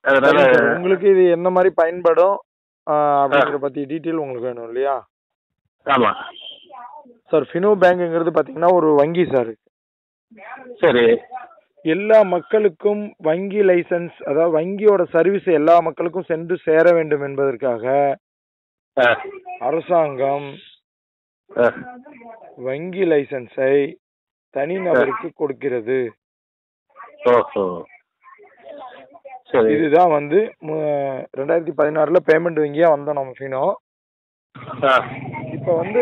அதனால சரிங்க சார். உங்களுக்கு இது என்ன மாதிரி பயன்படும் அப்படிங்கிற பத்தி டீட்டெயில் உங்களுக்கு வேணும் இல்லையா? ஆமா. சார் ஃபினோ பேங்குங்கிறது பார்த்தீங்கன்னா ஒரு வங்கி சார். சரி. எல்லா மக்களுக்கும் வங்கி லைசன்ஸ், அதாவது வங்கியோட சர்வீஸ் எல்லா மக்களுக்கும் சென்று சேர வேண்டும் என்பதற்காக ஆ, அரசாங்கம் ஆ, வங்கி லைசன்ஸை தனிநபருக்கு கொடுக்கிறது. ஓஹோ, சரி. இதுதான் வந்து 2016 பேமெண்ட் வங்கியா வந்தோம் நம்ம ஃபினோ. ஆ, இப்போ வந்து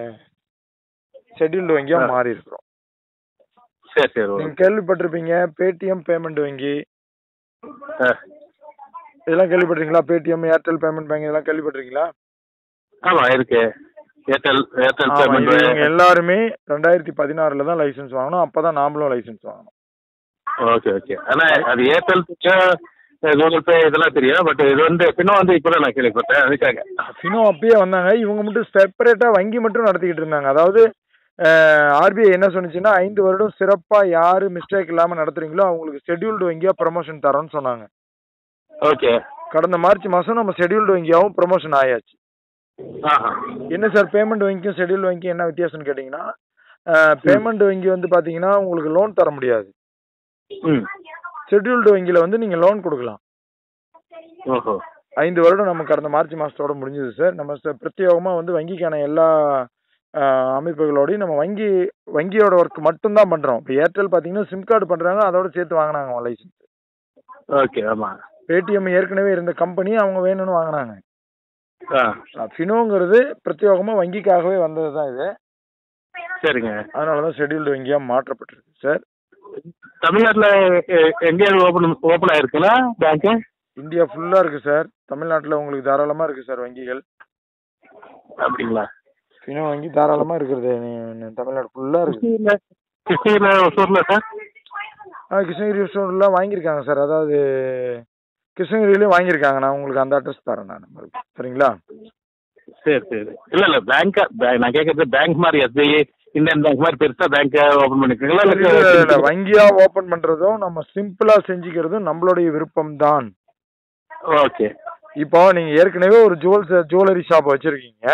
ஷெட்யூல்டு வங்கியா ஆ. மாறி இருக்கிறோம். சரி சரி. நீங்க கேள்விப்பட்டிருப்பீங்க பேடிஎம் பேமெண்ட் வங்கி, ஆ, இதெல்லாம் கேள்விப்பட்டிருக்கீங்களா? பேடிஎம், ஏர்டெல் பேமெண்ட் பேங்க் இதெல்லாம் கேள்விப்பட்டிருக்கீங்களா? ஆமா இருக்கு. ஏர்டெல் ஆமா, பேமெண்ட். இது இவங்க எல்லாருமே 2016 தான் லைசன்ஸ் வாங்கணும். அப்பதான் நாமளும் லைசன்ஸ் வாங்கணும். Okay okay. ஆனா அது ஏர்டெல் கூகுள் பே இதெல்லாம் தெரியும். பட் இது வந்து பின்ன வந்து இப்பதான் நான் கேள்விப்பட்டேன். அதுக்காக ஃபினோ அப்பயே வந்தாங்க. இவங்க மட்டும் செப்பரேட்டா வங்கி மட்டும் நடத்திக்கிட்டு இருந்தாங்க. அதாவது ஆர்பிஐ என்ன சொன்னுச்சுன்னா 5 வருடம் சிறப்பா யாரு மிஸ்டேக் இல்லாம நடத்துறீங்களோ அவங்களுக்கு ஷெட்யூல்டு வங்கியா ப்ரமோஷன் தரோம்னு சொன்னாங்க. ஓகே. கடந்த மார்ச் மாசம் நம்ம ஷெட்யூல்டு வங்கியாவும் ப்ரமோஷன் ஆயாச்சு. ஆஹா. என்ன சார் பேமெண்ட் வங்கிக்கும் ஷெட்யூல்டு வங்கிக்கும் என்ன வித்தியாசம்னு கேட்டீங்கன்னா, பேமெண்ட் வங்கி வந்து பாத்தீங்கன்னா உங்களுக்கு லோன் தர முடியாது. ம். ஷெட்யூல்டு வங்கியில வந்து நீங்க லோன் கொடுக்கலாம். ஓஹோ. 5 வருடம் நம்ம கடந்த மார்ச் மாசத்தோட முடிஞ்சது சார். நம்ம பிரத்யேகமா வந்து வங்கிக்கான எல்லா அமைப்புகளோடையும் நம்ம வங்கியோட ஒர்க் மட்டும் தான் பண்றோம். இப்போ ஏர்டெல் பாத்தீங்கன்னா சிம் கார்டு பண்றாங்க, அதோட சேர்த்து வாங்கினாங்க லைசன்ஸ். ஓகே. ஆமா. பேடிஎம் ஏற்கனவே இருந்த கம்பெனி அவங்க வேணும்னு வாங்கினாங்க. ஆ, ஃபினோங்கிறது பிரத்யேகமா வங்கிக்காகவே வந்தது தான் இது. சரிங்க. அதனாலதான் ஷெட்யூல்டு வங்கியா மாற்றப்பட்டிருக்கு சார். தமிழ்நாட்டுல எங்கேயாவது ஓபன் ஆயிருக்குங்களா பேங்க்? இந்தியா ஃபுல்லா இருக்கு சார். தமிழ்நாட்டுல உங்களுக்கு தாராளமா இருக்கு சார் வங்கிகள். அப்படிங்களா? ஃபினோ வங்கி தாராளமா இருக்கிறது தமிழ்நாடு ஃபுல்லா இருக்கு. கிருஷ்ணகிரியில ஒசூர்ல சார்? கிருஷ்ணகிரி ஸ்டோர்லாம் வாங்கியிருக்காங்க சார். அதாவது கிருஷ்ணகிரியிலையும் வாங்கியிருக்காங்க. நான் உங்களுக்கு அந்த அட்ரஸ் தரேன் நான். சரிங்களா? சரி சரி. இல்ல பேங்க் நான் கேட்கறது பேங்க் மாதிரி எஸ்பிஐ இந்தியன் பேங்க் மாதிரி பெருசா பேங்க் ஓபன் பண்ணிருக்கீங்களா? இல்ல, வங்கியா ஓபன் பண்றதும் நம்ம சிம்பிளா செஞ்சுக்கிறதும் நம்மளுடைய விருப்பம் தான். ஓகே. இப்போ நீங்க ஏற்கனவே ஒரு ஜுவல்லரி ஷாப் வச்சிருக்கீங்க.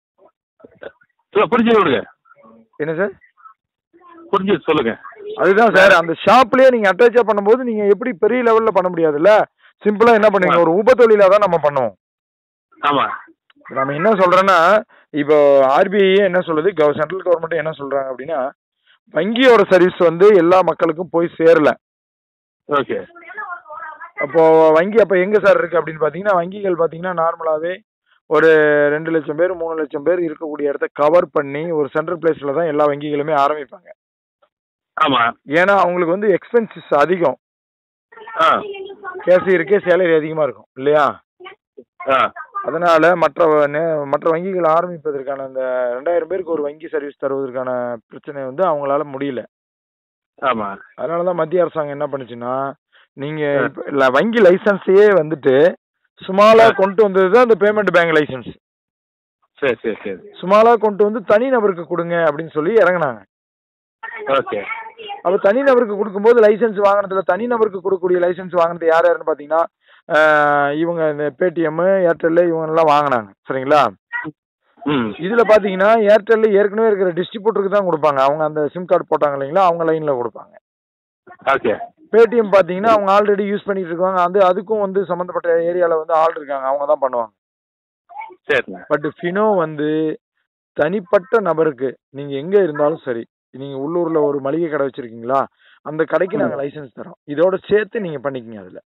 புரிஞ்சு விடுங்க. என்ன சார்? புரிஞ்சு சொல்லுங்க. அதுதான் சார், அந்த ஷாப்லயே நீங்க அட்டாச்சா பண்ணும்போது நீங்க எப்படி பெரிய லெவல்ல பண்ண முடியாதுல்ல. சிம்பிளா என்ன பண்ணுவீங்க, ஒரு உபத்தொழிலா தான் நம்ம பண்ணுவோம். ஆமா. நம்ம என்ன சொல்றோம்னா, இப்போ ஆர்பிஐ என்ன சொல்லுது, சென்ட்ரல் கவர்மெண்ட் என்ன சொல்றாங்க அப்படின்னா, வங்கியோட சர்வீஸ் வந்து எல்லா மக்களுக்கும் போய் சேரல. ஓகே. அப்போ வங்கி அப்ப எங்க சார் இருக்கு அப்படின்னு பாத்தீங்கன்னா, வங்கிகள் பாத்தீங்கன்னா நார்மலாவே ஒரு 2 லட்சம் பேர் 3 லட்சம் பேர் இருக்கக்கூடிய இடத்த கவர் பண்ணி ஒரு சென்ட்ரல் பிளேஸ்ல தான் எல்லா வங்கிகளுமே ஆரம்பிப்பாங்க. ஆமா. ஏன்னா அவங்களுக்கு வந்து எக்ஸ்பென்சஸ் அதிகம். ஆ, கேஷியருக்கே சேலரி அதிகமா இருக்கும் இல்லையா? ஆ, அதனால மற்ற வங்கிகள் ஆரம்பிப்பதற்கான அந்த 2000 பேருக்கு ஒரு வங்கி சர்வீஸ் தருவதற்கான பிரச்சனை வந்து அவங்களால முடியல. ஆமா. அதனாலதான் மத்திய அரசாங்கம் என்ன பண்ணுச்சுன்னா, நீங்க இப்ப வங்கி லைசன்ஸையே வந்துட்டு சுமாலா கொண்டு வந்ததுதான் இந்த பேமெண்ட் பேங்க் லைசன்ஸ். சரி சரி சரி. சுமாலா கொண்டு வந்து தனி நபருக்கு கொடுங்க அப்படின்னு சொல்லி இறங்குனாங்க. ஓகே. அப்ப தனிநபருக்கு கொடுக்கும்போது லைசன்ஸ் வாங்கினதுல தனிநபருக்கு கொடுக்கக்கூடிய லைசன்ஸ் வாங்கினது யாருன்னு பாத்தீங்கன்னா, இவங்க இந்த பேடிஎம், ஏர்டெல் இவங்க எல்லாம் வாங்கினாங்க. சரிங்களா? இதுல பாத்தீங்கன்னா ஏர்டெல் ஏற்கனவே இருக்கிற டிஸ்ட்ரிபியூட்டருக்கு தான் கொடுப்பாங்க. அவங்க அந்த சிம் கார்டு போட்டாங்க இல்லைங்களா, அவங்க லைன்ல கொடுப்பாங்க. ஓகே. பேடிஎம் பாத்தீங்கன்னா அவங்க ஆல்ரெடி யூஸ் பண்ணிட்டு இருக்காங்க. அதுக்கும் வந்து சம்பந்தப்பட்ட ஏரியால வந்து ஆள் இருக்காங்க, அவங்க தான் பண்ணுவாங்க. சரிங்க. பட் ஃபினோ வந்து தனிப்பட்ட நபருக்கு நீங்க எங்க இருந்தாலும் சரி, நீங்க உள்ளூர்ல ஒரு மளிகை கடை வச்சிருக்கீங்களா, அந்த கடைக்கு நாங்க லைசன்ஸ் தரோம். இதோட சேர்த்து நீங்க பண்ணிக்கங்க. அதுல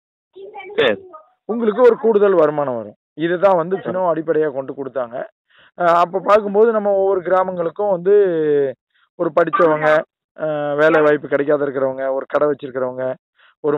உங்களுக்கு ஒரு கூடுதல் வருமானம் வரும். இதுதான் வந்து ஃபினோ அடிப்படையா கொண்டு கொடுத்தாங்க. அப்ப பார்க்கும்போது நம்ம ஒவ்வொரு கிராமங்களுக்கும் வந்து ஒரு படிச்சவங்க, வேலை வாய்ப்பு கிடைக்காத இருக்கிறவங்க, ஒரு கடை வச்சிருக்கிறவங்க, ஒரு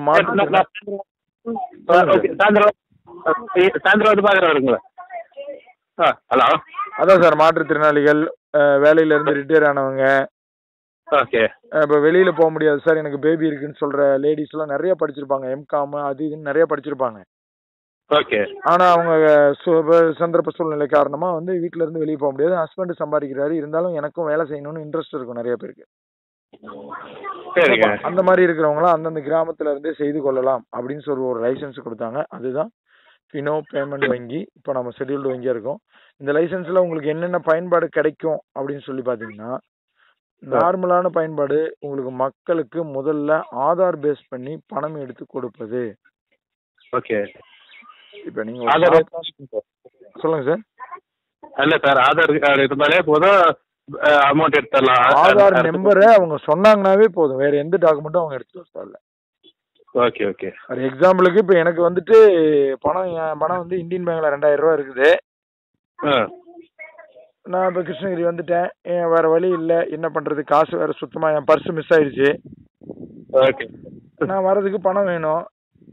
ஹலோ. அதான் சார், மாற்றுத்திறனாளிகள், வேலையில இருந்து ரிட்டையர் ஆனவங்க, இப்ப வெளியில போக முடியாது சார் எனக்கு பேபி இருக்குன்னு சொல்ற லேடிஸ் எல்லாம் நிறைய படிச்சிருப்பாங்க. எம்காம் அது இதுன்னு நிறைய படிச்சிருப்பாங்க. ஆனா அவங்க சந்தர்ப்ப சூழ்நிலை காரணமா வந்து வீட்டுல இருந்து வெளியே போக முடியாது. ஹஸ்பண்ட் சம்பாதிக்கிறாரு, இருந்தாலும் எனக்கும் வேலை செய்யணும்னு இன்ட்ரெஸ்ட் இருக்கும் நிறைய பேருக்கு. சரிங்க. அந்த மாதிரி இருக்கிறவங்களாம் அந்தந்த கிராமத்துல இருந்தே செய்து கொள்ளலாம் அப்படின்னு சொல்லி ஒரு லைசன்ஸ் கொடுத்தாங்க. அதுதான் ஃபினோ பேமெண்ட் வங்கி. இப்போ நம்ம ஷெட்யூல்டு வங்கியா இருக்கோம். இந்த லைசன்ஸ்ல உங்களுக்கு என்னென்ன பயன்பாடு கிடைக்கும் அப்படின்னு சொல்லி பாத்தீங்கன்னா, நார்மலான பயன்பாடு உங்களுக்கு மக்களுக்கு முதல்ல ஆதார் பேஸ் பண்ணி பணம் எடுத்து கொடுப்பது. ஓகே. இப்போ நீங்க ஆதார் சொல்லுங்க சார். இல்ல சார், ஆதார் கார்டு இருந்தாலே போதும், அமௌண்ட் எடுத்துடலாம். ஆதார் நம்பரை அவங்க சொன்னாங்கன்னாவே போதும், வேற எந்த டாக்குமெண்ட்டும் அவங்க எடுத்துட்டு வர தேவையில்ல. Okay okay. ஒரு எக்ஸாம்பிளுக்கு இப்போ எனக்கு வந்துட்டு என் பணம் வந்து இந்தியன் பேங்க்ல 2000 ரூபா இருக்குது. நான் இப்போ கிருஷ்ணகிரி வந்துட்டேன், வேற வழி இல்லை, என்ன பண்றது, காசு வேற சுத்தமா என் பர்ஸ் மிஸ் ஆயிடுச்சு. ஓகே. நான் வர்றதுக்கு பணம் வேணும்.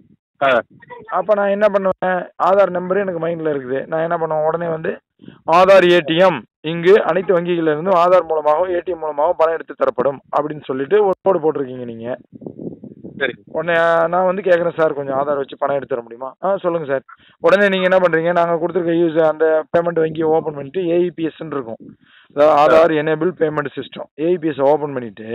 அப்ப நான் என்ன பண்ணுவேன், ஆதார் நம்பரு எனக்கு மைண்ட்ல இருக்குது. நான் என்ன பண்ணுவேன், உடனே வந்து ஆதார் ஏடிஎம் இங்கு அனைத்து வங்கிகள்ல இருந்தும் ஆதார் மூலமாகவும் ஏடிஎம் மூலமாகவும் பணம் எடுத்து தரப்படும் அப்படின்னு சொல்லிட்டு ஒரு போர்டு போட்டிருக்கீங்க நீங்க. சரி. உடனே நான் வந்து கேட்குறேன், சார் கொஞ்சம் ஆதார் வச்சு பணம் எடுத்து தர முடியுமா? சொல்லுங்க சார். உடனே நீங்க என்ன பண்றீங்க, நாங்க கொடுத்துருக்க யூஸ் அந்த பேமெண்ட் வங்கியை ஓபன் பண்ணிட்டு ஏஇபிஎஸ் இருக்கும், அதாவது Aadhaar enable payment system, AEPS open பண்ணிட்டு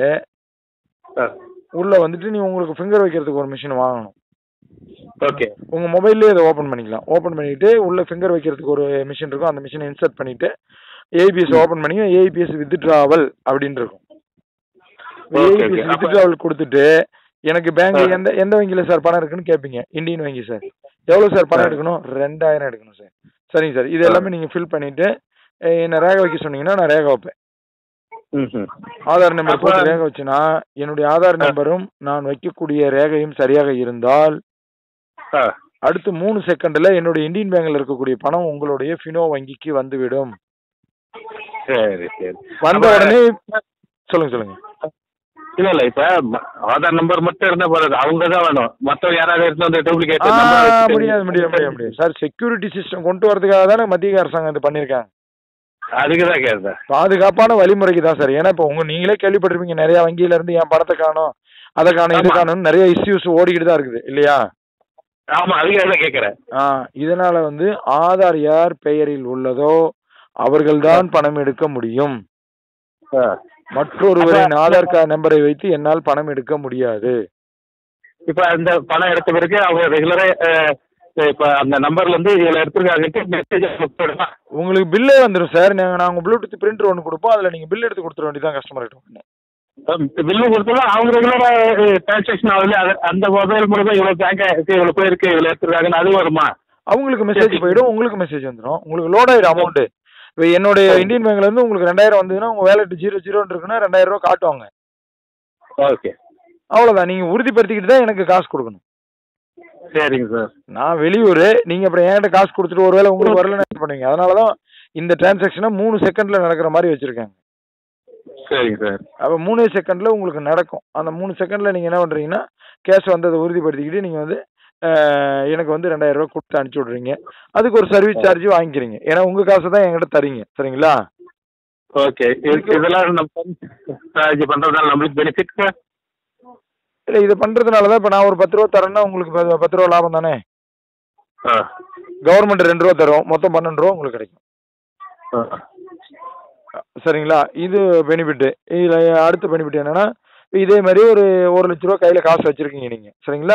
உள்ள வந்துட்டு நீ உங்களுக்கு ஃபிங்கர் வைக்கிறதுக்கு ஒரு மிஷின் வாங்கணும். ஓகே. உங்க மொபைல்லே இதை ஓபன் பண்ணிக்கலாம். ஓபன் பண்ணிட்டு உள்ள ஃபிங்கர் வைக்கிறதுக்கு ஒரு மிஷின் இருக்கும், அந்த மிஷினை இன்சர்ட் பண்ணிட்டு ஏபிஎஸ் ஓபன் பண்ணி ஏபிஎஸ் வித்ட்ராவல் அப்படின்னு இருக்கும். ஏபிஎஸ் வித்ட்ராவல் கொடுத்துட்டு எனக்கு பேங்க் எந்த வங்கியில சார் பணம் இருக்குன்னு கேட்பீங்க. இந்தியன் வங்கி சார். எவ்வளவு சார் பணம் எடுக்கணும்? 2000 எடுக்கணும் சார். சரிங்க சார், இது எல்லாமே நீங்க ஃபில் பண்ணிட்டு என்ன ரேக வைக்க சொன்னீங்கன்னா நான் ரேக வைப்பேன். ஆதார் நம்பர் போட்டு ரேக வச்சுன்னா என்னுடைய ஆதார் நம்பரும் நான் வைக்கக்கூடிய ரேகையும் சரியாக இருந்தால் அடுத்து 3 செகண்ட்ல என்னுடைய இந்தியன் பேங்க்ல இருக்கக்கூடிய பணம் உங்களுடைய ஃபினோ வங்கிக்கு வந்துவிடும். சரி சரி. வந்த உடனே சொல்லுங்க. இல்ல இப்ப ஆதார் நம்பர் மட்டும் இருந்தா போதாது, அவங்க தான் வேணும். மத்தவங்க யாராவது எடுத்து வந்து டூப்ளிகேட் முடியாது சார். செக்யூரிட்டி சிஸ்டம் கொண்டு வரதுக்காக தானே மத்திய அரசாங்கம் இது பண்ணிருக்காங்க. அதுக்குதான் கேட்டேன். பாதுகாப்பான வழிமுறைக்கு தான் சார். ஏன்னா இப்போ நீங்களே கேள்விப்பட்டிருப்பீங்க, நிறைய வங்கியில இருந்து என் பணத்தை காணும், அதை காணும், இது காணும், நிறைய இஷ்யூஸ் ஓடிக்கிட்டு தான் இருக்குது இல்லையா? ஆமா, அதுக்காக கேட்கிறேன். இதனால வந்து ஆதார் யார் பெயரில் உள்ளதோ அவர்கள்தான் பணம் எடுக்க முடியும். மற்றொருவரின் ஆதார் கார்டு நம்பரை வைத்து என்னால் பணம் எடுக்க முடியாது. இப்ப அந்த பணம் எடுத்த பிறகு அவங்க ரெகுலரா இப்ப அந்த நம்பர்ல இருந்து இதுல எடுத்துருக்காங்க மெசேஜ் உங்களுக்கு பில்லே வந்துடும் சார். நாங்க ப்ளூடூத் பிரிண்டர் ஒன்று கொடுப்போம், அதுல நீங்க பில் எடுத்து கொடுத்துட வேண்டியதான் கஸ்டமர் கிட்ட. பில்லு கொடுத்தா அவங்க ரெகுலரா டிரான்சாக்ஷன் ஆகுது, அந்த மொபைல் மூலமா இவ்வளவு பேங்க் இவ்வளவு போயிருக்கு, இவ்வளவு எடுத்துருக்காங்கன்னு அது வருமா? அவங்களுக்கு மெசேஜ் போயிடும், உங்களுக்கு மெசேஜ் வந்துடும். உங்களுக்கு லோட் ஆயிடும் அமௌண்ட். இப்போ என்னுடைய இந்தியன் பேங்க்ல இருந்து உங்களுக்கு 2000 வந்ததுன்னா உங்க வேலெட் 00 இருக்குன்னா 2000 ரூபா காட்டுவாங்க. ஓகே, அவ்வளவுதான். நீங்க உறுதிப்படுத்திக்கிட்டு தான் எனக்கு காசு கொடுக்கணும். சரிங்க சார். நான் வெளியூர், நீங்க அப்புறம் என்கிட்ட காசு கொடுத்துட்டு ஒருவேளை உங்களுக்கு வரலன்னு என்ன பண்ணுவீங்க? அதனாலதான் இந்த டிரான்சாக்ஷனை 3 செகண்ட்ல நடக்கிற மாதிரி வச்சிருக்காங்க. சரிங்க சார். அப்ப 3 செகண்ட்ல உங்களுக்கு நடக்கும். அந்த 3 செகண்ட்ல நீங்க என்ன பண்றீங்கன்னா கேஷ் வந்ததை உறுதிப்படுத்திக்கிட்டு நீங்க வந்து எனக்கு வந்து 2000 ரூபா கொடுத்து அனுப்பிச்சு விடுறீங்க. அதுக்கு ஒரு சர்வீஸ் சார்ஜ் வாங்கிக்கிறீங்க. ஏன்னா உங்க காசை தான் என்கிட்ட தரீங்க. சரிங்களா? ஓகே. இதெல்லாம் நம்ம சார்ஜ் பண்றதால நம்மளுக்கு பெனிஃபிட் இல்ல, இது பண்றதுனாலதான் இப்ப நான் ஒரு 10 ரூபா தரேன்னா உங்களுக்கு 10 ரூபா லாபம் தானே. கவர்மெண்ட் 2 ரூபா தரும், மொத்தம் 12 ரூபா உங்களுக்கு கிடைக்கும். சரிங்களா? இது பெனிஃபிட். இதுல அடுத்த பெனிஃபிட் என்னன்னா, இதே மாதிரி ஒரு 1 லட்ச ரூபா கையில காசு வச்சிருக்கீங்க நீங்க. சரிங்களா?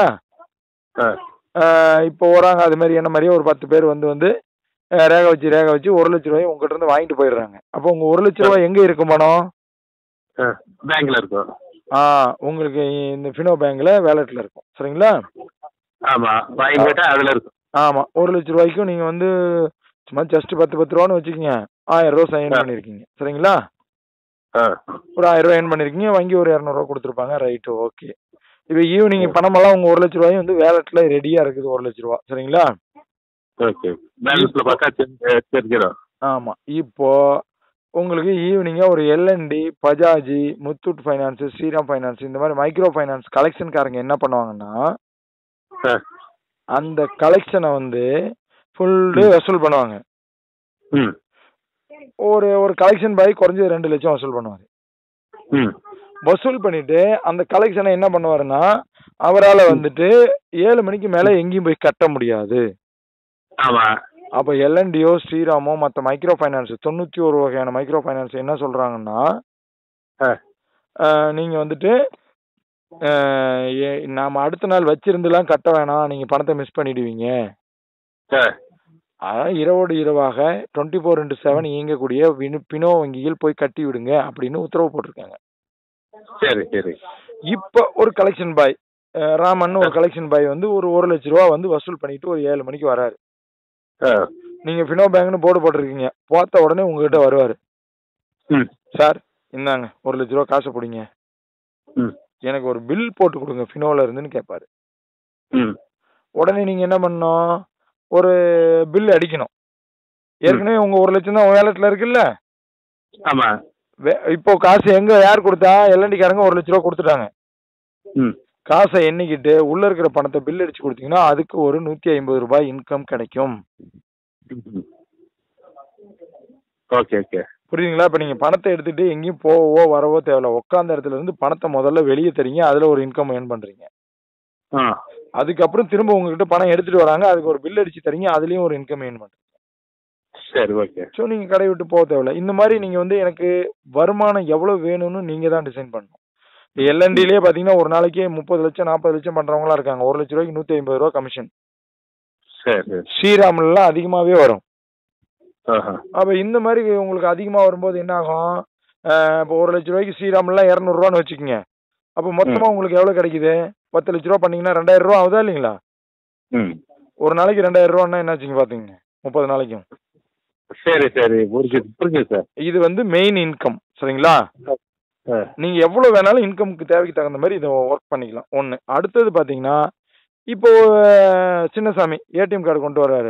இப்போ வராங்க அது மாதிரி என்ன மாதிரியே ஒரு 10 பேர் வந்து ரேக வச்சு 1 லட்ச ரூபாய் உங்ககிட்ட இருந்து வாங்கிட்டு போயிடுறாங்க. அப்போ உங்க 1 லட்ச ரூபாய் எங்க இருக்கும் பணம்? பேங்க்ல இருக்கும். உங்களுக்கு இந்த ஃபினோ பேங்க்ல வேலெட்ல இருக்கும். சரிங்களா? ஆமா, வாங்கிட்டா அதுல இருக்கும். ஆமா, 1 லட்ச ரூபாய்க்கும் நீங்க வந்து சும்மா ஜஸ்ட் 10 ரூபான்னு வச்சுக்கோங்க, 1000 ரூபா சைன் பண்ணிருக்கீங்க. சரிங்களா? ஒரு 1000 ரூபா ஏர்ன் பண்ணிருக்கீங்க, வங்கி ஒரு 200 ரூபா கொடுத்துருப்பாங்க. Right, okay. இப்போ ஈவினிங் பணமெல்லாம் உங்க 1 லட்ச ரூபாயும் வந்து வேலெட்ல ரெடியா இருக்குது. 1 லட்ச ரூபா. சரிங்களா? ஓகே. பேலன்ஸ்ல பார்த்தா தெரிஞ்சிடும். ஆமா. இப்போ உங்களுக்கு ஈவினிங்கா ஒரு L N T, Bajaj, Muthoot finance, Shriram finance இந்த மாதிரி மைக்ரோ ஃபைனான்ஸ் கலெக்ஷன்காரங்க என்ன பண்ணுவாங்கன்னா அந்த கலெக்ஷனை வந்து ஃபுல் டே வசூல் பண்ணுவாங்க. ஒரு கலெக்ஷன் பாய் குறைஞ்சது 2 லட்சம் வசூல் பண்ணுவாரு. வசூல் பண்ணிட்டு அந்த கலெக்ஷனை என்ன பண்ணுவாருன்னா அவரால் வந்துட்டு 7 மணிக்கு மேல எங்கேயும் போய் கட்ட முடியாது. அப்ப எல்என்டியோ ஸ்ரீராமோ மற்ற மைக்ரோ ஃபைனான்ஸ் 91 வகையான மைக்ரோ ஃபைனான்ஸ் என்ன சொல்றாங்கன்னா நீங்கள் வந்துட்டு நாம் அடுத்த நாள் வச்சிருந்துலாம் கட்ட வேணாம், நீங்கள் பணத்தை மிஸ் பண்ணிடுவீங்க. அதான் இரவோடு இரவாக 24/7 இயங்கக்கூடிய பினோ வங்கியில் போய் கட்டி விடுங்க அப்படின்னு உத்தரவு போட்டிருக்காங்க. சரி சரி. இப்போ ஒரு கலெக்ஷன் பாய் ராமன் ஒரு கலெக்ஷன் பாய் வந்து ஒரு 1 லட்ச ரூபா வந்து வசூல் பண்ணிட்டு ஒரு 7 மணிக்கு வராரு. நீங்க ஃபினோ பேங்க்னு போர்டு போட்டிருக்கீங்க, பார்த்த உடனே உங்ககிட்ட வருவாரு. சார் இந்தாங்க 1 லட்ச ரூபா காசை பிடிங்க, எனக்கு ஒரு பில் போட்டு கொடுங்க ஃபினோல இருந்துன்னு கேட்பாரு. உடனே நீங்க என்ன பண்ணணும், ஒரு பில் அடிக்கணும். ஏற்கனவே உங்க 1 லட்சம் தான் வேலட்ல இருக்குல்ல. ஆமா. இப்போ காசு எங்க யார் கொடுத்தா, எல்என்டிக்காரங்க 1 லட்ச ரூபா கொடுத்துட்டாங்க. காசை எண்ணிக்கிட்டு உள்ள இருக்கிற பணத்தை பில் அடிச்சு கொடுத்தீங்கன்னா அதுக்கு ஒரு 150 ரூபாய் இன்கம் கிடைக்கும். ஓகே ஓகே, புரியுதுங்களா? இப்ப நீங்க பணத்தை எடுத்துட்டு எங்கேயும் போவோ வரவோ தேவையில்ல, உட்காந்த இடத்துல இருந்து பணத்தை முதல்ல வெளியே தரீங்க, அதுல ஒரு இன்கம் ஏர்ன் பண்றீங்க. அதுக்கப்புறம் திரும்ப உங்ககிட்ட பணம் எடுத்துட்டு வராங்க, அதுக்கு ஒரு பில் அடிச்சு தரீங்க, அதுலயும் ஒரு இன்கம் ஏர்ன் பண்றீங்க. சரி ஓகே. ஸோ நீங்க கடை விட்டு போக தேவையில்ல. இந்த மாதிரி நீங்க வந்து எனக்கு வருமானம் எவ்வளவு வேணும்னு நீங்க தான் டிசைன் பண்ணணும். எல்என்டிலே பாத்தீங்கன்னா ஒரு நாளைக்கு 30 லட்சம் 40 லட்சம் பண்றவங்களா இருக்காங்க. 1 லட்ச ரூபாய்க்கு 150 ரூபா கமிஷன். ஸ்ரீராம்லாம் அதிகமாவே வரும். அப்ப இந்த மாதிரி உங்களுக்கு அதிகமா வரும்போது என்ன ஆகும், இப்போ 1 லட்ச ரூபாய்க்கு ஸ்ரீராம்லாம் 200 ரூபான்னு வச்சுக்கோங்க. அப்போ மொத்தமா உங்களுக்கு எவ்வளவு கிடைக்குது? 10 லட்ச ரூபா பண்ணீங்கன்னா 2000 ரூபா ஆகுதா இல்லைங்களா? ஒரு நாளைக்கு 2000 ரூபான்னா என்னாச்சுங்க பாத்தீங்க 30 நாளைக்கும். சரி சரி, புரிஞ்சுது சார். இது வந்து மெயின் இன்கம். சரிங்களா? நீங்க எவ்வளவு வேணாலும் இன்கம்க்கு தேவைக்கு தகுந்த மாதிரி இதை ஒர்க் பண்ணிக்கலாம். ஒண்ணு. அடுத்தது பாத்தீங்கன்னா இப்போ சின்னசாமி ஏடிஎம் கார்டு கொண்டு வர்றாரு.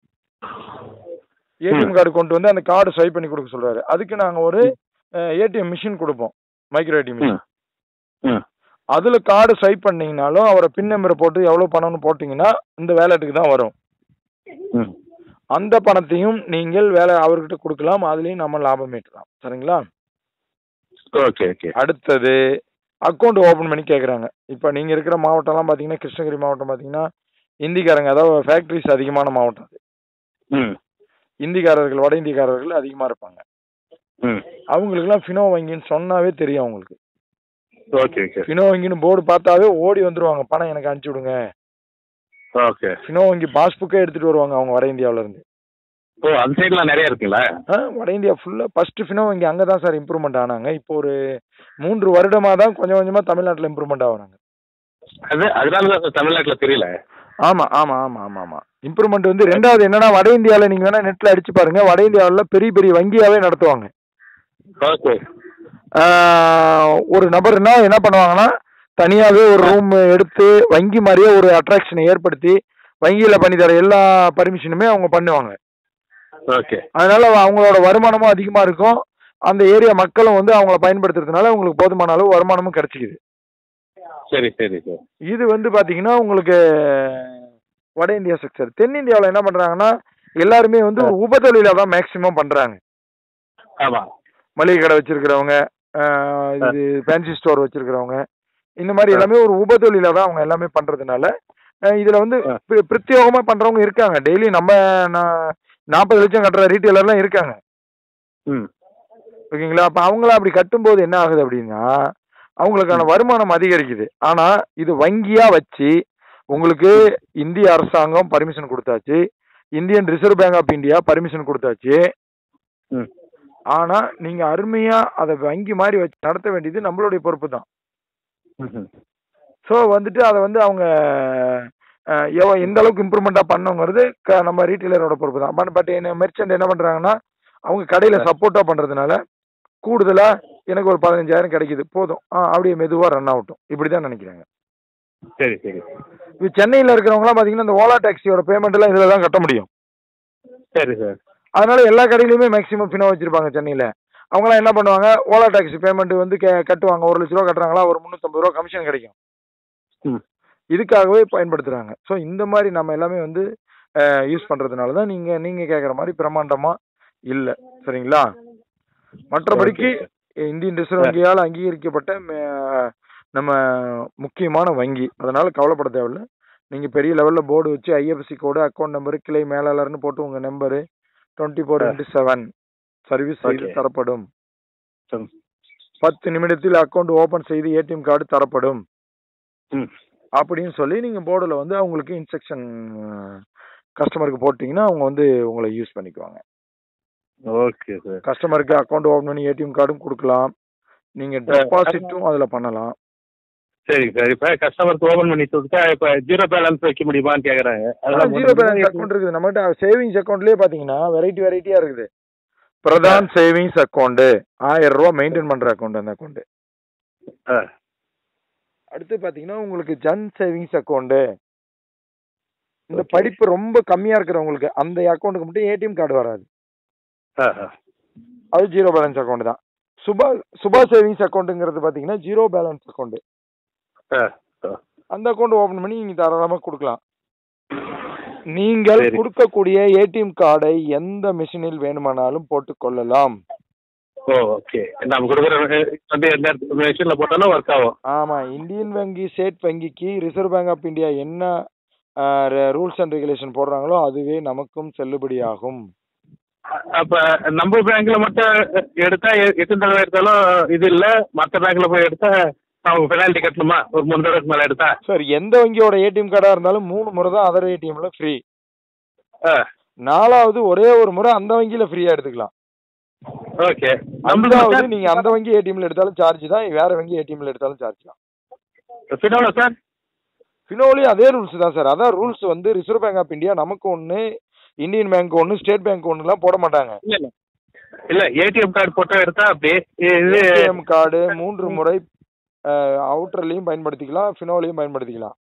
ஏடிஎம் கார்டு கொண்டு வந்து அந்த கார்டு ஸ்வைப் பண்ணி கொடுக்க சொல்றாரு. அதுக்கு நாங்க ஒரு ஏடிஎம் மிஷின் கொடுப்போம், மைக்ரோ ஏடிஎம் மிஷின். அதுல கார்டு ஸ்வைப் பண்ணீங்கனாலும் அவரை பின் நம்பரை போட்டு எவ்வளவு பணம்னு போட்டீங்கன்னா இந்த வேலெட்டுக்கு தான் வரும். அந்த பணத்தையும் நீங்கள் அவர்கிட்ட கொடுக்கலாம், அதுலயும் நம்ம லாபம் ஈட்டலாம். சரிங்களா? Okay okay. அடுத்தது அக்கௌண்ட் ஓபன் பண்ணி கேக்குறாங்க. இப்ப நீங்க இருக்கிற மாவட்டம்லாம் பாத்தீங்கன்னா கிருஷ்ணகிரி மாவட்டம் பாத்தீங்கன்னா இந்திக்காரங்க, அதாவது ஃபேக்டரிஸ் அதிகமான மாவட்டம் அது. இந்திக்காரர்கள் வட இந்தியக்காரர்கள் அதிகமா இருப்பாங்க. அவங்களுக்கு எல்லாம் ஃபினோ வங்கின்னு சொன்னாவே தெரியும் அவங்களுக்கு. ஃபினோ வங்கின்னு போர்டு பார்த்தாவே ஓடி வந்துருவாங்க, பணம் எனக்கு அனுப்பிச்சு விடுங்க. ஃபினோ வங்கி பாஸ்புக்கே எடுத்துட்டு வருவாங்க அவங்க வட இந்தியாவில இருந்து. ஓ, அந்த சைடுலாம் நிறைய இருக்குங்களா? வட இந்தியா ஃபுல்லா ஃபர்ஸ்ட் ஃபினோ வங்கி அங்கதான் சார் இம்ப்ரூவ்மெண்ட் ஆனாங்க. இப்போ ஒரு 3 வருடமா தான் கொஞ்சம் கொஞ்சமா தமிழ்நாட்டுல இம்ப்ரூவ்மெண்ட் ஆகுறாங்க. அதனால தமிழ்நாட்டுல தெரியல. ஆமா ஆமா ஆமா ஆமா ஆமா. இம்ப்ரூவ்மெண்ட் வந்து ரெண்டாவது என்னன்னா, வட இந்தியாவில நீங்க வேணா நெட்ல அடிச்சு பாருங்க, வட இந்தியாவில பெரிய பெரிய வங்கியாவே நடத்துவாங்க. ஒரு நபர்னா என்ன பண்ணுவாங்கன்னா, தனியாவே ஒரு ரூம் எடுத்து வங்கி மாதிரியே ஒரு அட்ராக்ஷனை ஏற்படுத்தி வங்கியில பண்ணி தர எல்லா பர்மிஷனுமே அவங்க பண்ணுவாங்க. அதனால அவங்களோட வருமானமும் அதிகமா இருக்கும். அந்த ஏரியா மக்களும் வந்து அவங்கள பயன்படுத்துறதுனால உங்களுக்கு போதுமான அளவு வருமானமும் கிடைச்சிக்குது. சரி சரி சார். இது வந்து பாத்தீங்கன்னா உங்களுக்கு வட இந்தியா செக்டர். தென்னிந்தியாவில் என்ன பண்றாங்கன்னா எல்லாருமே வந்து ஒரு உபதொழிலா தான் மேக்சிமம் பண்றாங்க. மளிகை கடை வச்சிருக்கிறவங்க, இது ஃபேன்சி ஸ்டோர் வச்சிருக்கிறவங்க, இந்த மாதிரி எல்லாமே ஒரு உபதொழிலா தான் அவங்க எல்லாமே பண்றதுனால இதுல வந்து பிரத்யேகமா பண்றவங்க இருக்காங்க. டெய்லி நம்ம 40 லட்சம் கட்டுற ரீட்டைலர்லாம் இருக்காங்க. ஓகேங்களா? அப்ப அவங்களாம் அப்படி கட்டும்போது என்ன ஆகுது அப்படின்னா அவங்களுக்கான வருமானம் அதிகரிக்குது. ஆனா இது வங்கியா வச்சு உங்களுக்கு இந்திய அரசாங்கம் பர்மிஷன் கொடுத்தாச்சு, Indian reserve bank of India permission கொடுத்தாச்சு. ஆனா நீங்க அருமையா அதை வங்கி மாதிரி வச்சு நடத்த வேண்டியது நம்மளுடைய பொறுப்பு தான். ஸோ வந்துட்டு அதை வந்து அவங்க எந்த அளவுக்கு இம்ப்ரூவ்மெண்டா பண்ணுங்கிறது நம்ம ரீட்டைலரோட பொறுப்பு தான். பட் என்ன மெர்ச்சன்ட் என்ன பண்றாங்கன்னா அவங்க கடையில சப்போர்ட்டா பண்றதுனால கூடுதலா எனக்கு ஒரு 15,000 கிடைக்குது போதும், அப்படியே மெதுவா ரன் ஆகட்டும், இப்படிதான் நினைக்கிறாங்க. சரி சரி. இப்போ சென்னையில் இருக்கிறவங்களாம் பாத்தீங்கன்னா இந்த ஓலா டாக்ஸியோட பேமெண்ட் எல்லாம் இதுல தான் கட்ட முடியும். சரி சார். அதனால எல்லா கடையிலுமே மேக்ஸிமம் ஃபினோ வச்சிருப்பாங்க சென்னையில. அவங்களாம் என்ன பண்ணுவாங்க, ஓலா டாக்ஸி பேமெண்ட் வந்து கட்டுவாங்க. 1 லட்ச ரூபா கட்டுறாங்களா, ஒரு 350 ரூபா கமிஷன் கிடைக்கும். இதுக்காகவே பயன்படுத்துறாங்க. ஸோ இந்த மாதிரி நம்ம எல்லாமே வந்து யூஸ் பண்றதுனால தான் நீங்க கேட்குற மாதிரி பிரமாண்டமா இல்லை. சரிங்களா? மற்றபடிக்கு இந்தியன் ரிசர்வ் வங்கியால் அங்கீகரிக்கப்பட்ட நம்ம முக்கியமான வங்கி, அதனால கவலைப்பட தேவையில்லை. நீங்க பெரிய லெவல்ல போர்டு வச்சு ஐஎஃப்எஸ்சி கோடு, அக்கௌண்ட் நம்பரு, கிளை மேலாளர்னு போட்டு உங்க நம்பரு 24/7 சர்வீஸ் செய்து தரப்படும். 10 நிமிடத்தில் அக்கௌண்ட் ஓபன் செய்து ஏடிஎம் கார்டு தரப்படும் ம். அப்படின்னு சொல்லி நீங்க போர்டுல வந்து அவங்களுக்கு இன்ஸ்ட்ரக்ஷன் கஸ்டமருக்கு போட்டீங்கன்னா அவங்க வந்து உங்களை யூஸ் பண்ணிக்குவாங்க. Okay sir. கஸ்டமருக்கு அக்கௌண்ட் ஓபன் பண்ணி ஏடிஎம் கார்டும் கொடுக்கலாம், நீங்க டெபாசிட்டும் அதுல பண்ணலாம். சரிங்க சார். இப்போ கஸ்டமருக்கு ஓபன் பண்ணி கொடுத்தா இப்போ ஜீரோ பேலன்ஸ் வைக்க முடியுமான்னு கேட்குறாங்க. அதெல்லாம் ஜீரோ பேலன்ஸ் அக்கௌண்ட் இருக்குது நம்மகிட்ட. சேவிங்ஸ் அக்கௌண்ட்லயே பாத்தீங்கன்னா வெரைட்டியா இருக்குது. பிரதான் சேவிங்ஸ் அக்கௌண்ட் 1000 ரூபாய் மெயின்டைன் பண்ற அக்கௌண்ட் அந்த அக்கௌண்ட். அடுத்து பாத்தீங்கன்னா உங்களுக்கு ஜன் சேவிங்ஸ் அக்கௌண்ட். இந்த படிப்பு ரொம்ப கம்மியா இருக்கிறவங்களுக்கு அந்த அக்கௌண்ட்டுக்கு மட்டும் ஏடிஎம் கார்டு வராது, அது ஜீரோ பேலன்ஸ் அக்கௌண்ட் தான். சுபா சேவிங்ஸ் அக்கௌண்ட்ங்கிறது பாத்தீங்கன்னா ஜீரோ பேலன்ஸ் அக்கௌண்ட். அந்த அக்கௌண்ட் ஓபன் பண்ணி நீங்க தாராளமா கொடுக்கலாம். நீங்கள் கொடுக்கக்கூடிய ஏடிஎம் கார்டை எந்த மிஷினில் வேணுமானாலும் போட்டுக் கொள்ளலாம். ஓகே. நம்ம கொடுக்குற வந்து எந்த மிஷினில் போட்டாலும் ஒர்க் ஆகும். ஆமா. இந்தியன் வங்கி ஸ்டேட் வங்கிக்கு ரிசர்வ் பேங்க் ஆஃப் இந்தியா என்ன ரூல்ஸ் அண்ட் ரெகுலேஷன் போடுறாங்களோ அதுவே நமக்கும் செல்லுபடியாகும். அப்ப நம்ம பேங்க்ல மட்டும் எடுத்தா எத்தனை தடவை எடுத்தாலும் இது இல்ல, மற்ற பேங்க்ல போய் எடுத்தா அவங்க பெனால்டி கட்டணுமா ஒரு 3 தடவைக்கு மேல எடுத்தா? சார் எந்த வங்கியோட ஏடிஎம் கார்டா இருந்தாலும் 3 முறை தான் அதர் ஏடிஎம்ல ஃப்ரீ. 4வது ஒரே ஒரு முறை அந்த வங்கியில ஃப்ரீயா எடுத்துக்கலாம். ஓகே. 5வது நீங்க அந்த வங்கி ஏடிஎம்ல எடுத்தாலும் சார்ஜ் தான், வேற வங்கி ஏடிஎம்ல எடுத்தாலும் சார்ஜ் தான். ஃபினோல சார்? ஃபினோலயும் அதே ரூல்ஸ் தான் சார். அதான் ரூல்ஸ் வந்து ரிசர்வ் பேங்க் ஆஃப் இந்தியா நமக்கு ஒன்று, இந்தியன் பேங்க் ஒன்று, ஸ்டேட் பேங்க் ஒன்றுலாம் போட மாட்டாங்க. இல்ல ஏடிஎம் கார்டு போட்டோ எடுத்தா அப்படியே ஏடிஎம் கார்டு 3 முறை அவுட்டர்லையும் பயன்படுத்திக்கலாம், ஃபினோலையும் பயன்படுத்திக்கலாம்.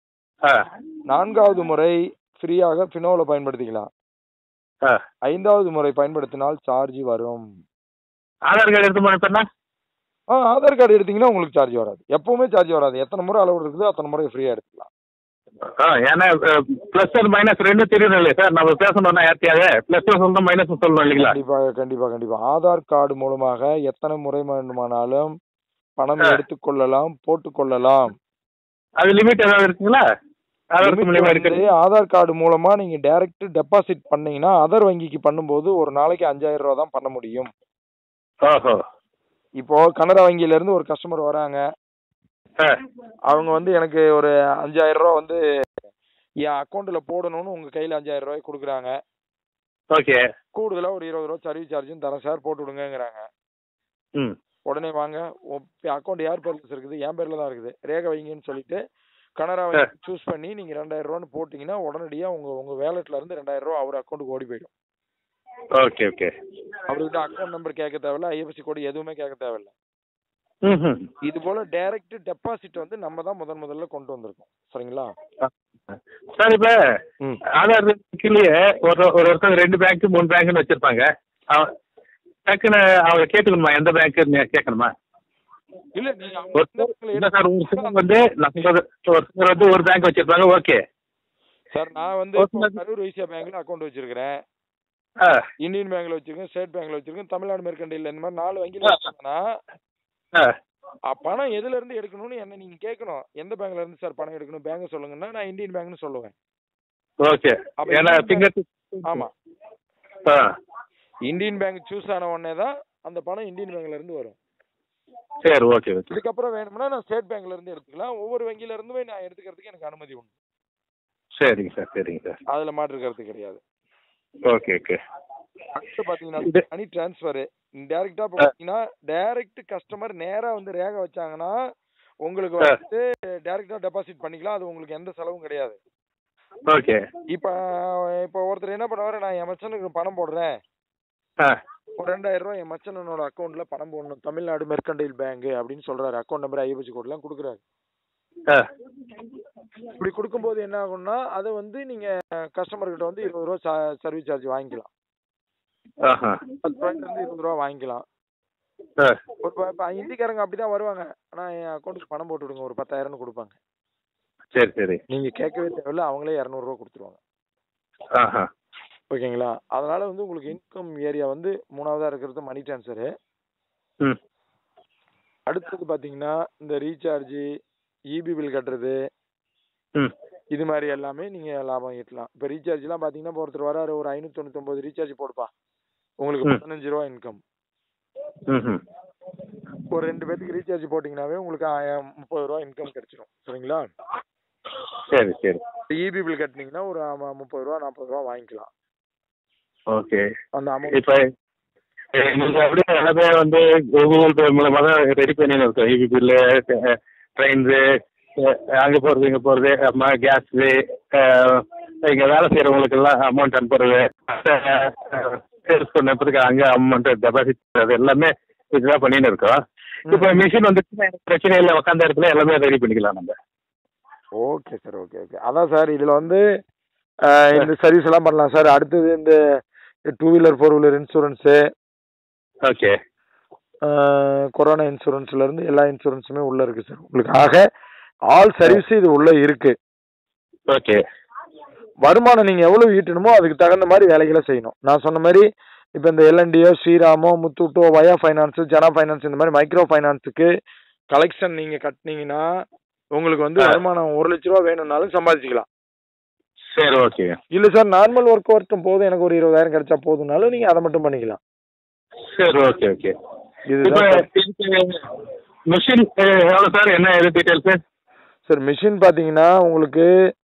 4வது முறை ஃப்ரீயாக ஃபினோல பயன்படுத்திக்கலாம். 5வது முறை பயன்படுத்தினால் சார்ஜ் வரும். ஆதார் கார்டு எடுத்து பண்ணா? ஆதார் கார்டு எடுத்தீங்கன்னா உங்களுக்கு சார்ஜ் வராது, எப்பவுமே சார்ஜ் வராது. எத்தனை முறை அளவு இருக்குதோ அத்தனை முறை ஃப்ரீயா எடுத்துக்கலாம். ஏன்னா பிளஸ் அண்ட் மைனஸ் ரெண்டும் தெரியணும் இல்லையா சார்? நம்ம பேசணும்னா யார்த்தையாவது பிளஸ் சொல்லணும் மைனஸ் சொல்லணும் இல்லைங்களா? கண்டிப்பா. ஆதார் கார்டு மூலமாக எத்தனை முறை வேண்டுமானாலும் பணம் எடுத்துக்கொள்ளலாம், போட்டுக்கொள்ளலாம். அது லிமிட் ஏதாவது இருக்குங்களா? ஆதார் கார்டு மூலமா நீங்க டைரக்ட் டெபாசிட் பண்ணீங்கன்னா அதர் வங்கிக்கு பண்ணும்போது ஒரு நாளைக்கு 5000 ரூபா தான் பண்ண முடியும். இப்போ கனரா வங்கியில இருந்து ஒரு கஸ்டமர் வராங்க, அவங்க வந்து எனக்கு ஒரு 5000 ரூபா வந்து என் அக்கௌண்ட்ல போடணும்னு உங்க கையில 5000 ரூபாய் கொடுக்குறாங்க. ஓகே. கூடுதலா ஒரு 20 ரூபா சர்வீஸ் சார்ஜும் தரேன் சார், போட்டு விடுங்கிறாங்க. உடனே வாங்க, அக்கௌண்ட் யார் பேர்ல இருக்குது? என் பேர்ல தான் இருக்குது, ரேகா வைங்கன்னு சொல்லிட்டு கனரா வங்கி சூஸ் பண்ணி நீங்க 2000 ரூபான்னு போட்டீங்கன்னா உடனடியா உங்க வேலட்ல இருந்து 2000 ரூபா அவர் அக்கௌண்ட்டுக்கு ஓடி போயிடும். Okay okay. அவருக்கு அக்கௌண்ட் நம்பர் கேட்க தேவையில்ல, ஐஎஃப்எஸ்சி கோடு எதுவுமே கேட்க தேவையில்ல. இது போல டைரக்ட் டெபாசிட் வந்து நம்ம தான் முதல்ல கொண்டு வந்திருக்கோம். சரிங்களா சார்? இப்ப ஆதார் கீழே ஒருத்தர் 2 பேங்க் 3 பேங்க்னு வச்சிருப்பாங்க. டக்குன்னு அவங்க கேட்டுக்கணுமா எந்த பேங்க் கேட்கணுமா? இல்ல சார் வந்து ஒரு பேங்க் வச்சிருப்பாங்க. Okay sir. நான் வந்து கரூர் வைசியா பேங்க்ல அக்கௌண்ட் வச்சிருக்கிறேன், இந்தியன் பேங்க்ல வச்சிருக்கேன், ஸ்டேட் பேங்க்ல வச்சிருக்கேன், தமிழ்நாடு மெர்கண்டைல், இந்த மாதிரி 4 வங்கியில வச்சிருக்கேன்னா பணம் எதுல இருந்து எடுக்கணும்னு என்ன நீங்க கேட்கணும். எந்த பேங்க்ல இருந்து சார் பணம் எடுக்கணும் பேங்க் சொல்லுங்கன்னா நான் இந்தியன் பேங்க்னு சொல்லுவேன். ஓகே. ஆமா, இந்தியன் பேங்க் சூஸ் ஆன உடனே தான் அந்த பணம் இந்தியன் பேங்க்ல இருந்து வரும். சரி ஓகே. இதுக்கப்புறம் வேணும்னா நான் ஸ்டேட் பேங்க்ல இருந்து எடுத்துக்கலாம். ஒவ்வொரு வங்கியில இருந்துமே நான் எடுத்துக்கிறதுக்கு எனக்கு அனுமதி உண்டு. சரிங்க சார். சரிங்க சார். அதுல மாற்று கருத்து கிடையாது. Okay okay. அடுத்து பாத்தீங்கன்னா மணி டிரான்ஸ்ஃபர் டைரக்டா பாத்தீங்கன்னா டைரக்ட் கஸ்டமர் நேரா வந்து ரேகை வச்சாங்கன்னா உங்களுக்கு வந்து டைரக்டா டெபாசிட் பண்ணிக்கலாம், அது உங்களுக்கு எந்த செலவும் கிடையாது. ஓகே. இப்போ ஒருத்தர் என்ன பண்ணுவாரு, நான் என் மச்சனுக்கு பணம் போடுறேன், ஒரு 2000 ரூபாய் என் மச்சனோட அக்கௌண்ட்ல பணம் போடணும், தமிழ்நாடு மெர்கண்டைல் பேங்க் அப்படின்னு சொல்றாரு, அக்கௌண்ட் நம்பர் ஐஎஃப்எஸ்சி கோட் எல்லாம் கொடுக்குறாரு. இப்படி கொடுக்கும்போது என்ன ஆகும்னா அதை வந்து நீங்க கஸ்டமர் கிட்ட வந்து 20 ரூபா சர்வீஸ் சார்ஜ் வாங்கிக்கலாம், 10 ரூபாயில இருந்து 20 ரூபா வாங்கிக்கலாம். இப்ப ஹிந்திக்காரங்க அப்படிதான் வருவாங்க, ஆனா என் அக்கௌண்ட்டுக்கு பணம் போட்டு விடுங்க ஒரு 10,000 கொடுப்பாங்க. சரி சரி. நீங்க கேட்கவே தேவையில்ல, அவங்களே 200 ரூபா கொடுத்துருவாங்க. ஓகேங்களா? அதனால வந்து உங்களுக்கு இன்கம் ஏரியா வந்து 3வதா இருக்கிறது மணி டிரான்ஸ்ஃபர். அடுத்தது பாத்தீங்கன்னா இந்த ரீசார்ஜ், இபி பில் கட்டுறது, இது மாதிரி எல்லாமே நீங்க லாபம் ஈட்டலாம். இப்ப ரீசார்ஜ் எல்லாம் பாத்தீங்கன்னா ஒருத்தர் வராரு, ஒரு 599 ரீசார்ஜ் போடுப்பா, உங்களுக்கு 15 ரூபா இன்கம். ஒரு 2 பேருக்கு ரீசார்ஜ் போட்டிங்கனாவே உங்களுக்கு 30 ரூபா இன்கம் கிடைச்சிடும். சரிங்களா? சரி சரி. இபி பில் கட்டினீங்கன்னா ஒரு 30 ரூபா 40 ரூபா வாங்கிக்கலாம். ஓகே. அந்த அமௌண்ட் இப்போ நீங்கள் அப்படியே எல்லாமே வந்து கூகுள் பே மூலமாக தான் ரெடி பண்ணி இருக்கோம். இபி பில்லு, ட்ரெயின்ஸு, அங்கே போகிறது இங்கே போகிறது, அம்மா கேஸு, இங்கே வேலை செய்கிறவங்களுக்கெல்லாம் அமௌண்ட் அனுப்புறது, சேல்ஸ் பண்ணதுக்கு அங்கே அமௌண்ட் டெபாசிட், அது எல்லாமே இதுதான் பண்ணின்னு இருக்கோம். இப்போ மிஷின் வந்துச்சுன்னா எனக்கு பிரச்சனை இல்லை, உட்காந்த இடத்துல எல்லாமே ரெடி பண்ணிக்கலாம் நம்ம. Okay sir, okay okay. அதான் சார் இதில் வந்து இந்த சர்வீஸ் எல்லாம் பண்ணலாம் சார். அடுத்தது இந்த 2 wheeler 4 wheeler insurance, okay, corona இன்சூரன்ஸ்லேருந்து எல்லா இன்சூரன்ஸுமே உள்ளே இருக்குது சார் உங்களுக்கு. ஆக ஆல் சர்வீஸ் இது உள்ளே இருக்குது. ஓகே. வருமானம் நீங்கள் எவ்வளோ ஈட்டணுமோ அதுக்கு தகுந்த மாதிரி வேலைகளை செய்யணும். நான் சொன்ன மாதிரி இப்போ இந்த எல்என்டியோ, ஸ்ரீராமோ, முத்தூட்டோ, வயா ஃபைனான்ஸு, ஜனா ஃபைனான்ஸ், இந்த மாதிரி மைக்ரோ ஃபைனான்ஸுக்கு கலெக்ஷன் நீங்கள் கட்டினீங்கன்னா உங்களுக்கு வந்து வருமானம் 1 லட்ச ரூபா வேணும்னாலும் சம்பாதிச்சிக்கலாம். சரி, ஓகே. இல்லை சார் நார்மல் ஒர்க் வரட்டும் போதும், எனக்கு ஒரு 20,000 கிடைச்சா போதும்னாலும் நீங்கள் அதை மட்டும் பண்ணிக்கலாம். சரி, ஓகே ஓகே. இதுதான் மிஷின் எவ்வளோ சார், என்ன எது டீட்டெயில்ஸு சார்? மிஷின் பார்த்தீங்கன்னா உங்களுக்கு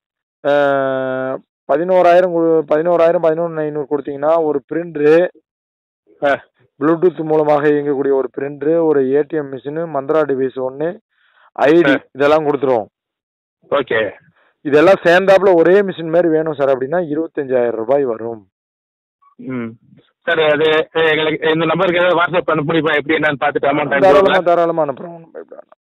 11,000 11,500 கொடுத்தீங்கன்னா ஒரு பிரிண்டரு, ப்ளூடூத் மூலமாக இயங்கக்கூடிய ஒரு பிரிண்டரு, ஒரு ATM machine, Mantra device 1, ID, இதெல்லாம் கொடுத்துருவோம். ஓகே. இதெல்லாம் சேர்ந்தாப்புல ஒரே மிஷின் மாதிரி வேணும் சார் அப்படின்னா 25,000 ரூபாய் வரும். ம் சார், அது எங்களுக்கு இந்த நம்பருக்கு ஏதாவது வாட்ஸ்அப் பண்ண முடியுமா? எப்படி என்னன்னு பார்த்துட்டு அமௌண்ட் தாராளமாக அனுப்புகிறோம்.